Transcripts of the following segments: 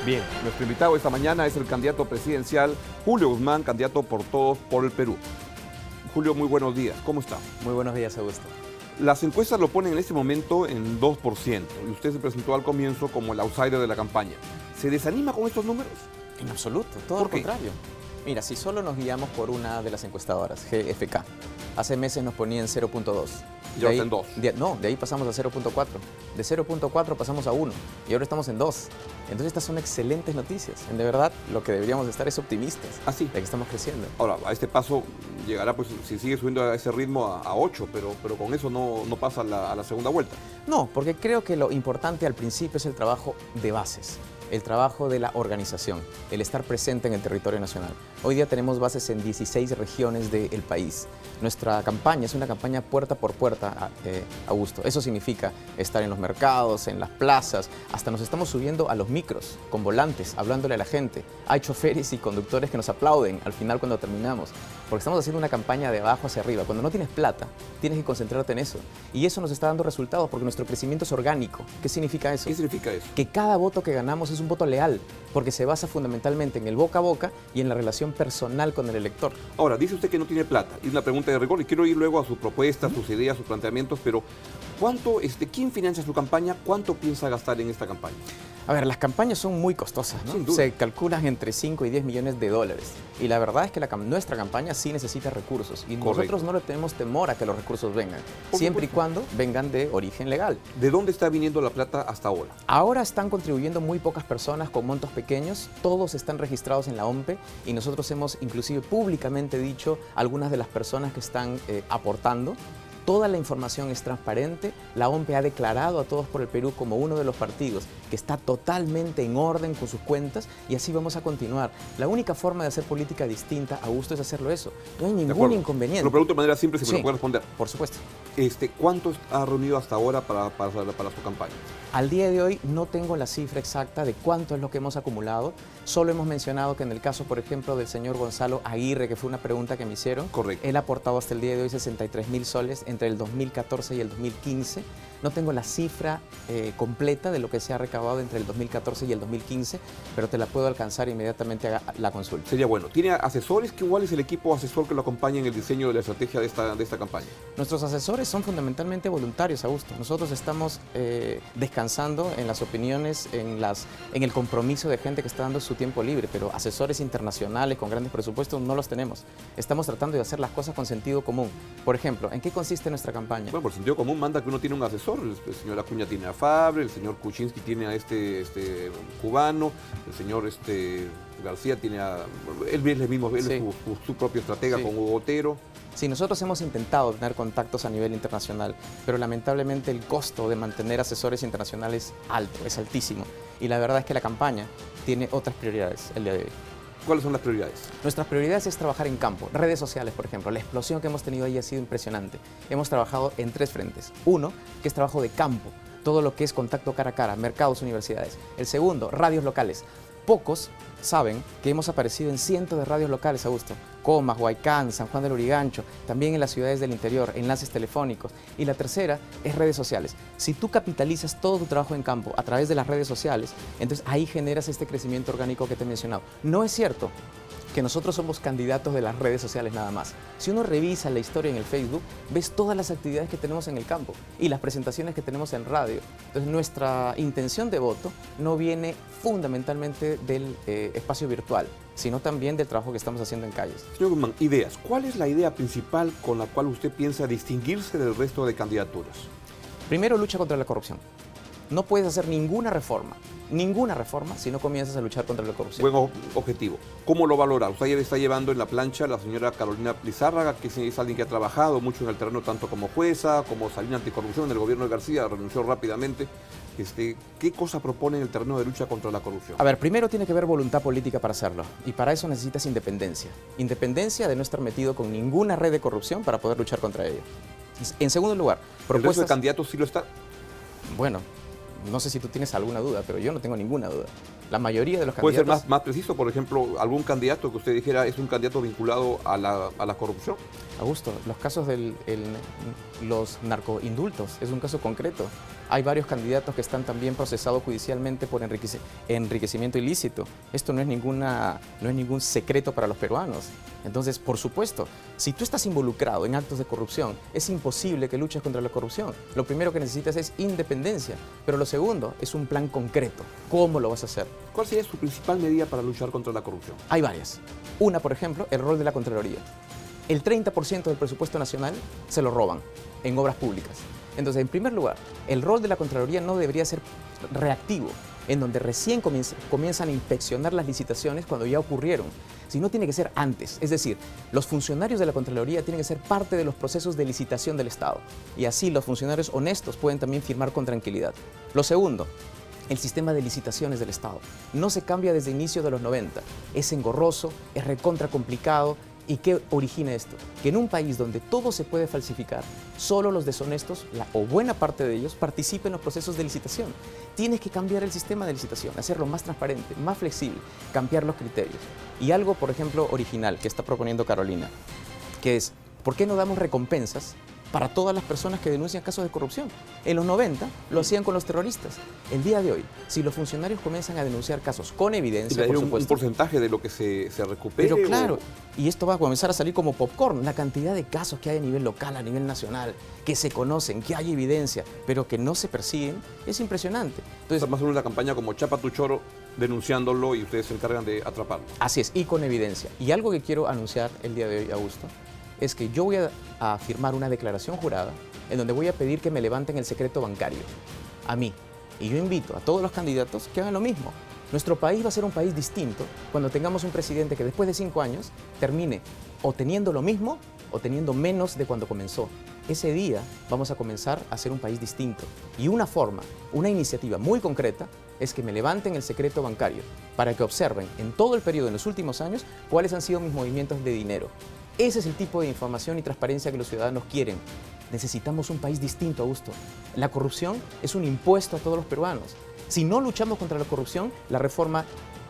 Bien, nuestro invitado esta mañana es el candidato presidencial Julio Guzmán, candidato por Todos por el Perú. Julio, muy buenos días. ¿Cómo está? Muy buenos días, Augusto. Las encuestas lo ponen en este momento en 2% y usted se presentó al comienzo como el outsider de la campaña. ¿Se desanima con estos números? En absoluto, todo ¿Por lo qué? contrario. Mira, si solo nos guiamos por una de las encuestadoras, GFK, hace meses nos ponía en 0.2. Ya está en 2. De ahí pasamos a 0.4. De 0.4 pasamos a 1 y ahora estamos en 2. Entonces estas son excelentes noticias. De verdad, lo que deberíamos estar es optimistas ¿Ah, sí? de que estamos creciendo. Ahora, a este paso llegará, pues, si sigue subiendo a ese ritmo, a 8, pero con eso no pasa a la segunda vuelta. No, porque creo que lo importante al principio es el trabajo de bases, el trabajo de la organización, el estar presente en el territorio nacional. Hoy día tenemos bases en 16 regiones del país. Nuestra campaña es una campaña puerta por puerta, Augusto. Eso significa estar en los mercados, en las plazas, hasta nos estamos subiendo a los micros, con volantes, hablándole a la gente. Hay choferes y conductores que nos aplauden al final cuando terminamos, porque estamos haciendo una campaña de abajo hacia arriba. Cuando no tienes plata, tienes que concentrarte en eso. Y eso nos está dando resultados porque nuestro crecimiento es orgánico. ¿Qué significa eso? ¿Qué significa eso? Que cada voto que ganamos es un voto leal, porque se basa fundamentalmente en el boca a boca y en la relación personal con el elector. Ahora, dice usted que no tiene plata, y es una pregunta de rigor, y quiero ir luego a sus propuestas, sus ideas, sus planteamientos, pero ¿quién financia su campaña? ¿Cuánto piensa gastar en esta campaña? A ver, las campañas son muy costosas, ¿no? Sin duda. Se calculan entre 5 y 10 millones de dólares. Y la verdad es que nuestra campaña sí necesita recursos. Y Correcto. nosotros no le tenemos temor a que los recursos vengan, Por siempre y supuesto. cuando vengan de origen legal. ¿De dónde está viniendo la plata hasta ahora? Ahora están contribuyendo muy pocas personas con montos pequeños, todos están registrados en la OMPE y nosotros hemos inclusive públicamente dicho algunas de las personas que están aportando. Toda la información es transparente, la OMPE ha declarado a Todos por el Perú como uno de los partidos que está totalmente en orden con sus cuentas y así vamos a continuar. La única forma de hacer política distinta, Augusto, es hacerlo eso. No hay ningún inconveniente. Lo pregunto de manera simple, si me Sí. lo puede responder. Por supuesto. ¿Cuánto ha reunido hasta ahora para su campaña? Al día de hoy no tengo la cifra exacta de cuánto es lo que hemos acumulado. Solo hemos mencionado que en el caso, por ejemplo, del señor Gonzalo Aguirre, que fue una pregunta que me hicieron, Correcto. él ha aportado hasta el día de hoy 63.000 soles entre el 2014 y el 2015. No tengo la cifra completa de lo que se ha recabado entre el 2014 y el 2015, pero te la puedo alcanzar inmediatamente a la consulta. Sería bueno. ¿Tiene asesores? ¿Cuál es el equipo asesor que lo acompaña en el diseño de la estrategia de esta campaña? Nuestros asesores son fundamentalmente voluntarios, Augusto. Nosotros estamos descansando en las opiniones, en el compromiso de gente que está dando su tiempo libre, pero asesores internacionales con grandes presupuestos no los tenemos. Estamos tratando de hacer las cosas con sentido común. Por ejemplo, ¿en qué consiste nuestra campaña? Bueno, por sentido común manda que uno tiene un asesor. El señor Acuña tiene a Fabre, el señor Kuczynski tiene a este cubano, el señor García tiene a... Él es el mismo, él Sí. es su propio estratega Sí. con Hugo Otero. Sí, nosotros hemos intentado tener contactos a nivel internacional, pero lamentablemente el costo de mantener asesores internacionales es alto, es altísimo. Y la verdad es que la campaña tiene otras prioridades el día de hoy. ¿Cuáles son las prioridades? Nuestras prioridades es trabajar en campo, redes sociales, por ejemplo. La explosión que hemos tenido ahí ha sido impresionante. Hemos trabajado en 3 frentes. Uno, que es trabajo de campo, todo lo que es contacto cara a cara, mercados, universidades. El segundo, radios locales. Pocos saben que hemos aparecido en cientos de radios locales, Augusto. Comas, Huaycán, San Juan del Lurigancho, también en las ciudades del interior, enlaces telefónicos. Y la tercera es redes sociales. Si tú capitalizas todo tu trabajo en campo a través de las redes sociales, entonces ahí generas este crecimiento orgánico que te he mencionado. No es cierto que nosotros somos candidatos de las redes sociales nada más. Si uno revisa la historia en el Facebook, ves todas las actividades que tenemos en el campo y las presentaciones que tenemos en radio. Entonces nuestra intención de voto no viene fundamentalmente del espacio virtual, sino también del trabajo que estamos haciendo en calles. Señor Guzmán, ideas. ¿Cuál es la idea principal con la cual usted piensa distinguirse del resto de candidaturas? Primero, lucha contra la corrupción. No puedes hacer ninguna reforma, si no comienzas a luchar contra la corrupción. Buen objetivo. ¿Cómo lo valora? Usted está llevando en la plancha a la señora Carolina Lizárraga, que es alguien que ha trabajado mucho en el terreno, tanto como jueza, como salina anticorrupción en el gobierno de García, renunció rápidamente. ¿Qué cosa propone en el terreno de lucha contra la corrupción? A ver, primero tiene que haber voluntad política para hacerlo, y para eso necesitas independencia. Independencia de no estar metido con ninguna red de corrupción para poder luchar contra ello. En segundo lugar, ¿El resto propuestas... de candidatos sí lo está? Bueno, no sé si tú tienes alguna duda, pero yo no tengo ninguna duda. La mayoría de los ¿Puede candidatos... ser más preciso, por ejemplo, algún candidato que usted dijera es un candidato vinculado a la corrupción? Augusto, los casos de los narcoindultos es un caso concreto. Hay varios candidatos que están también procesados judicialmente por enriquecimiento ilícito. Esto no es ningún secreto para los peruanos. Entonces, por supuesto, si tú estás involucrado en actos de corrupción, es imposible que luches contra la corrupción. Lo primero que necesitas es independencia, pero lo segundo es un plan concreto. ¿Cómo lo vas a hacer? ¿Cuál sería su principal medida para luchar contra la corrupción? Hay varias. Una, por ejemplo, el rol de la Contraloría. El 30% del presupuesto nacional se lo roban en obras públicas. Entonces, en primer lugar, el rol de la Contraloría no debería ser reactivo, en donde recién comienzan a inspeccionar las licitaciones cuando ya ocurrieron, sino tiene que ser antes. Es decir, los funcionarios de la Contraloría tienen que ser parte de los procesos de licitación del Estado. Y así los funcionarios honestos pueden también firmar con tranquilidad. Lo segundo, el sistema de licitaciones del Estado. No se cambia desde inicio de los 90. Es engorroso, es recontra complicado. ¿Y qué origina esto? Que en un país donde todo se puede falsificar, solo los deshonestos, o buena parte de ellos, participen en los procesos de licitación. Tienes que cambiar el sistema de licitación, hacerlo más transparente, más flexible, cambiar los criterios. Y algo, por ejemplo, original que está proponiendo Carolina, que es, ¿por qué no damos recompensas para todas las personas que denuncian casos de corrupción? En los 90 lo hacían con los terroristas. El día de hoy, si los funcionarios comienzan a denunciar casos con evidencia, por supuesto, un porcentaje de lo que se recupere. Pero claro, y esto va a comenzar a salir como popcorn, la cantidad de casos que hay a nivel local, a nivel nacional, que se conocen, que hay evidencia, pero que no se persiguen, es impresionante. Entonces, más o menos una campaña como Chapa tu choro, denunciándolo y ustedes se encargan de atraparlo. Así es, y con evidencia. Y algo que quiero anunciar el día de hoy, Augusto, es que yo voy a firmar una declaración jurada en donde voy a pedir que me levanten el secreto bancario, a mí. Y yo invito a todos los candidatos que hagan lo mismo. Nuestro país va a ser un país distinto cuando tengamos un presidente que después de 5 años termine o teniendo lo mismo o teniendo menos de cuando comenzó. Ese día vamos a comenzar a ser un país distinto. Y una forma, una iniciativa muy concreta es que me levanten el secreto bancario para que observen en todo el periodo, en los últimos años, cuáles han sido mis movimientos de dinero. Ese es el tipo de información y transparencia que los ciudadanos quieren. Necesitamos un país distinto, Augusto. La corrupción es un impuesto a todos los peruanos. Si no luchamos contra la corrupción, la reforma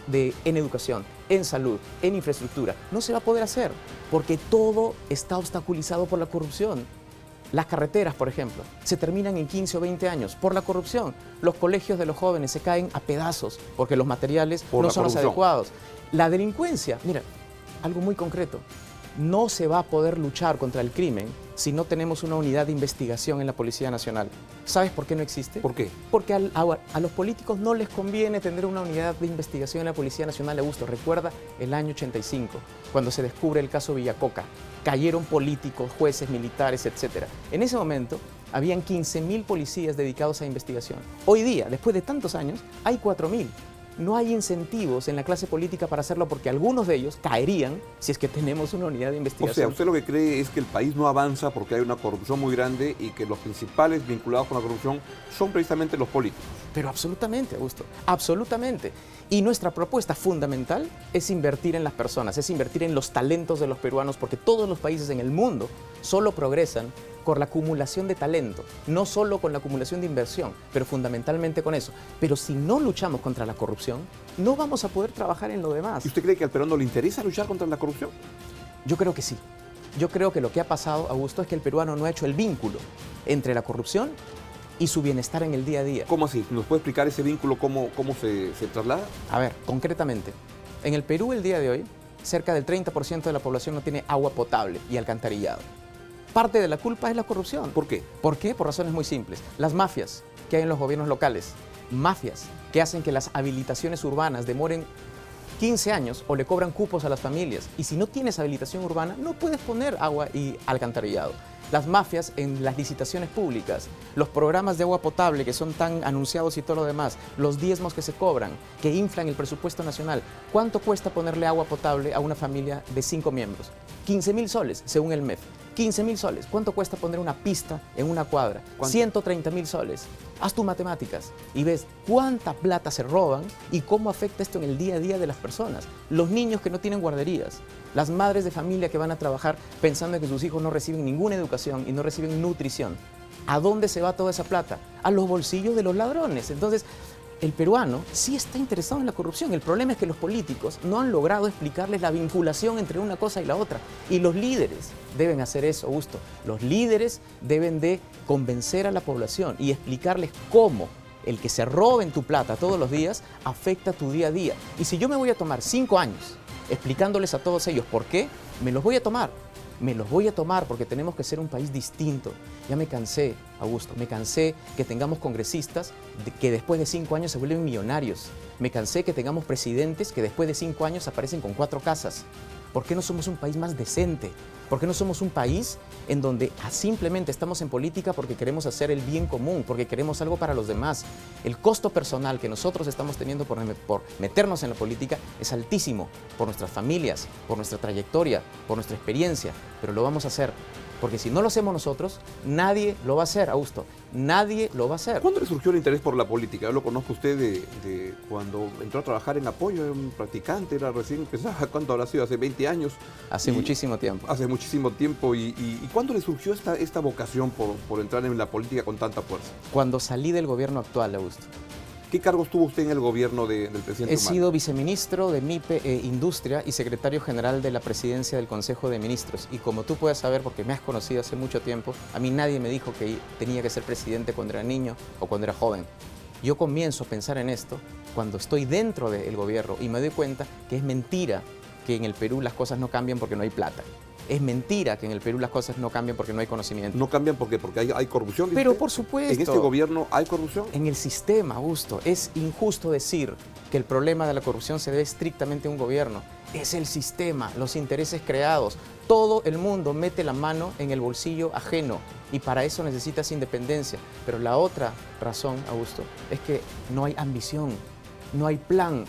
en educación, en salud, en infraestructura, no se va a poder hacer, porque todo está obstaculizado por la corrupción. Las carreteras, por ejemplo, se terminan en 15 o 20 años por la corrupción. Los colegios de los jóvenes se caen a pedazos porque los materiales no son los adecuados. La delincuencia, mira, algo muy concreto. No se va a poder luchar contra el crimen si no tenemos una unidad de investigación en la Policía Nacional. ¿Sabes por qué no existe? ¿Por qué? Porque a los políticos no les conviene tener una unidad de investigación en la Policía Nacional. Augusto, recuerda el año 85, cuando se descubre el caso Villacoca. Cayeron políticos, jueces, militares, etc. En ese momento, habían 15.000 policías dedicados a investigación. Hoy día, después de tantos años, hay 4.000. No hay incentivos en la clase política para hacerlo porque algunos de ellos caerían si es que tenemos una unidad de investigación. O sea, usted lo que cree es que el país no avanza porque hay una corrupción muy grande y que los principales vinculados con la corrupción son precisamente los políticos. Pero absolutamente, Augusto, absolutamente. Y nuestra propuesta fundamental es invertir en las personas, es invertir en los talentos de los peruanos, porque todos los países en el mundo solo progresan con la acumulación de talento, no solo con la acumulación de inversión, pero fundamentalmente con eso. Pero si no luchamos contra la corrupción, no vamos a poder trabajar en lo demás. ¿Y usted cree que al peruano le interesa luchar contra la corrupción? Yo creo que sí. Yo creo que lo que ha pasado, Augusto, es que el peruano no ha hecho el vínculo entre la corrupción y su bienestar en el día a día. ¿Cómo así? ¿Nos puede explicar ese vínculo, cómo se traslada? A ver, concretamente, en el Perú el día de hoy, cerca del 30% de la población no tiene agua potable y alcantarillado. Parte de la culpa es la corrupción. ¿Por qué? ¿Por qué? Por razones muy simples. Las mafias que hay en los gobiernos locales, mafias que hacen que las habilitaciones urbanas demoren 15 años o le cobran cupos a las familias. Y si no tienes habilitación urbana, no puedes poner agua y alcantarillado. Las mafias en las licitaciones públicas, los programas de agua potable que son tan anunciados y todo lo demás, los diezmos que se cobran, que inflan el presupuesto nacional. ¿Cuánto cuesta ponerle agua potable a una familia de 5 miembros? 15.000 soles, según el MEF. 15.000 soles. ¿Cuánto cuesta poner una pista en una cuadra? 130.000 soles. Haz tus matemáticas y ves cuánta plata se roban y cómo afecta esto en el día a día de las personas. Los niños que no tienen guarderías, las madres de familia que van a trabajar pensando en que sus hijos no reciben ninguna educación y no reciben nutrición. ¿A dónde se va toda esa plata? A los bolsillos de los ladrones. Entonces, el peruano sí está interesado en la corrupción. El problema es que los políticos no han logrado explicarles la vinculación entre una cosa y la otra. Y los líderes deben hacer eso, Augusto. Los líderes deben de convencer a la población y explicarles cómo el que se roben tu plata todos los días afecta tu día a día. Y si yo me voy a tomar 5 años explicándoles a todos ellos por qué, me los voy a tomar. Me los voy a tomar porque tenemos que ser un país distinto. Ya me cansé, Augusto, me cansé que tengamos congresistas que después de 5 años se vuelven millonarios. Me cansé que tengamos presidentes que después de 5 años aparecen con 4 casas. ¿Por qué no somos un país más decente? ¿Por qué no somos un país en donde simplemente estamos en política porque queremos hacer el bien común, porque queremos algo para los demás? El costo personal que nosotros estamos teniendo por meternos en la política es altísimo, por nuestras familias, por nuestra trayectoria, por nuestra experiencia, pero lo vamos a hacer. Porque si no lo hacemos nosotros, nadie lo va a hacer, Augusto. Nadie lo va a hacer. ¿Cuándo le surgió el interés por la política? Yo lo conozco usted de cuando entró a trabajar en Apoyo, era un practicante, era recién empezaba, ¿cuánto habrá sido? Hace 20 años. Hace muchísimo tiempo. Hace muchísimo tiempo. ¿Y cuándo le surgió esta vocación por entrar en la política con tanta fuerza? Cuando salí del gobierno actual, Augusto. ¿Qué cargos tuvo usted en el gobierno del presidente Humala? He sido viceministro de MIPE Industria y secretario general de la presidencia del Consejo de Ministros. Y como tú puedes saber, porque me has conocido hace mucho tiempo, a mí nadie me dijo que tenía que ser presidente cuando era niño o cuando era joven. Yo comienzo a pensar en esto cuando estoy dentro del gobierno y me doy cuenta que es mentira que en el Perú las cosas no cambian porque no hay plata. Es mentira que en el Perú las cosas no cambian porque no hay conocimiento. ¿No cambian porque hay corrupción? Pero por supuesto. ¿En este gobierno hay corrupción? En el sistema, Augusto. Es injusto decir que el problema de la corrupción se debe estrictamente a un gobierno. Es el sistema, los intereses creados. Todo el mundo mete la mano en el bolsillo ajeno y para eso necesitas independencia. Pero la otra razón, Augusto, es que no hay ambición, no hay plan.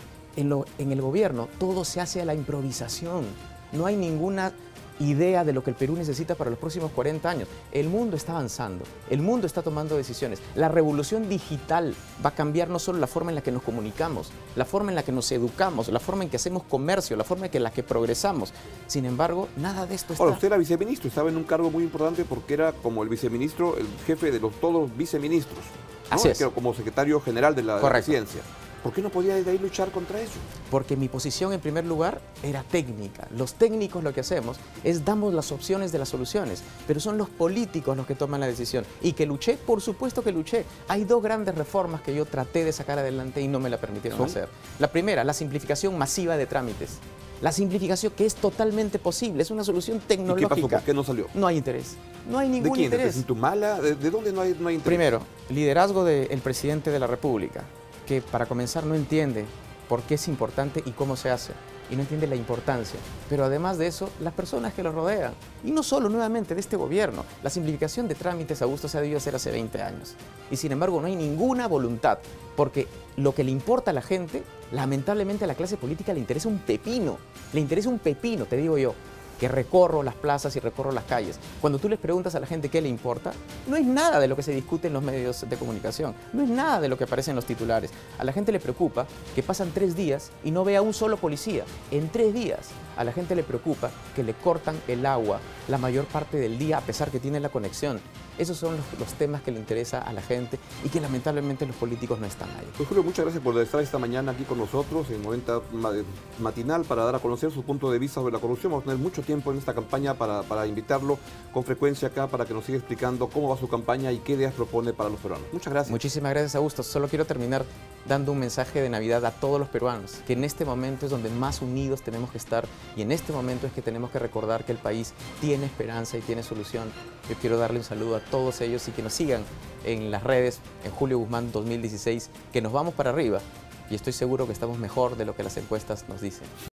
En el gobierno todo se hace a la improvisación. No hay ninguna idea de lo que el Perú necesita para los próximos 40 años. El mundo está avanzando, el mundo está tomando decisiones. La revolución digital va a cambiar no solo la forma en la que nos comunicamos, la forma en la que nos educamos, la forma en que hacemos comercio, la forma en la que progresamos. Sin embargo, nada de esto está... Ahora, usted era viceministro, estaba en un cargo muy importante porque era como el viceministro, el jefe de todos los viceministros, ¿no? Así es. Como secretario general de la presidencia. ¿Por qué no podía desde ahí luchar contra eso? Porque mi posición, en primer lugar, era técnica. Los técnicos lo que hacemos es damos las opciones de las soluciones, pero son los políticos los que toman la decisión. Y que luché, por supuesto que luché. Hay 2 grandes reformas que yo traté de sacar adelante y no me la permitieron hacer. La primera, la simplificación masiva de trámites. La simplificación que es totalmente posible, es una solución tecnológica. ¿Y qué pasó? ¿Por qué no salió? No hay interés. No hay ningún interés. ¿De quién? ¿De Humala? ¿De dónde no hay interés? Primero, liderazgo del presidente de la República, que para comenzar no entiende por qué es importante y cómo se hace, y no entiende la importancia. Pero además de eso, las personas que lo rodean, y no solo nuevamente de este gobierno. La simplificación de trámites, Augusto, se ha debido hacer hace 20 años. Y sin embargo no hay ninguna voluntad, porque lo que le importa a la gente, lamentablemente a la clase política le interesa un pepino. Le interesa un pepino, te digo yo, que recorro las plazas y recorro las calles. Cuando tú les preguntas a la gente qué le importa, no es nada de lo que se discute en los medios de comunicación, no es nada de lo que aparece en los titulares. A la gente le preocupa que pasan 3 días y no ve a un solo policía. En 3 días. A la gente le preocupa que le cortan el agua la mayor parte del día a pesar que tiene la conexión. Esos son los temas que le interesa a la gente y que lamentablemente los políticos no están ahí. Pues Julio, muchas gracias por estar esta mañana aquí con nosotros en 90 matinal para dar a conocer su punto de vista sobre la corrupción. Vamos a tener mucho tiempo en esta campaña para invitarlo con frecuencia acá para que nos siga explicando cómo va su campaña y qué ideas propone para los peruanos. Muchas gracias. Muchísimas gracias, Augusto. Solo quiero terminar dando un mensaje de Navidad a todos los peruanos, que en este momento es donde más unidos tenemos que estar y en este momento es que tenemos que recordar que el país tiene esperanza y tiene solución. Yo quiero darle un saludo a todos ellos y que nos sigan en las redes, en Julio Guzmán 2016, que nos vamos para arriba y estoy seguro que estamos mejor de lo que las encuestas nos dicen.